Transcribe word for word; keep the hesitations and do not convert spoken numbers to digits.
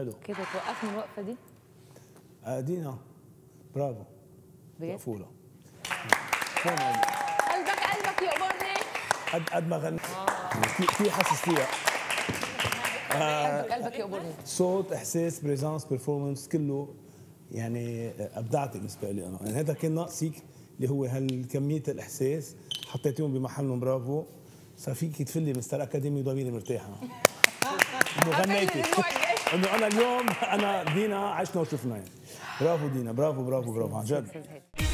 حلو كده توقفني الوقفه دي. آه دينا برافو بجد؟ مقفوله. قلبك قلبك يقبرني قد قد ما غنيت كثير حاسس فيها. قلبك قلبك يقبرني. صوت، احساس، بريزانس، بيرفورمانس، كله يعني ابدعتي بالنسبه لي انا، يعني هذا كان ناقصك اللي هو هالكميه الاحساس، حطيتيهم بمحلهم برافو، صار فيك تفلي مستر اكاديمي وضميري مرتاحه. انه غنيتي انه انا اليوم انا دينا عشنا وشفنا يعني. برافو دينا، برافو برافو برافو عن جد.